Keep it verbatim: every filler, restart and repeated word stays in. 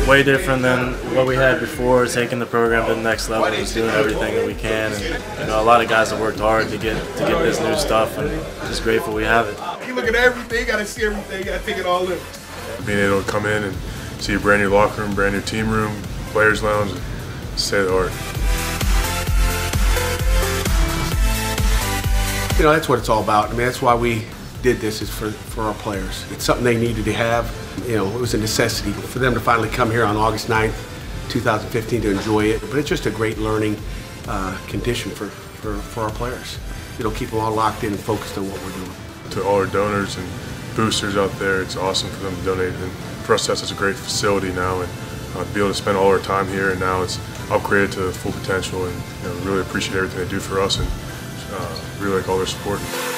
way different than what we had before, taking the program to the next level, just doing everything that we can. And you know, a lot of guys have worked hard to get to get this new stuff, and just grateful we have it. You look at everything, you gotta see everything, you gotta take it all in. Being able to come in and see a brand new locker room, brand new team room, players lounge, and stay the art. You know, that's what it's all about. I mean, that's why we did this, is for, for our players. It's something they needed to have. You know, it was a necessity for them to finally come here on August ninth, two thousand fifteen to enjoy it. But it's just a great learning uh, condition for, for, for our players. It'll keep them all locked in and focused on what we're doing. To all our donors and boosters out there, it's awesome for them to donate. And for us to have such a great facility now, and uh, be able to spend all our time here, and now it's upgraded to full potential, and you know, really appreciate everything they do for us, and uh, really like all their support.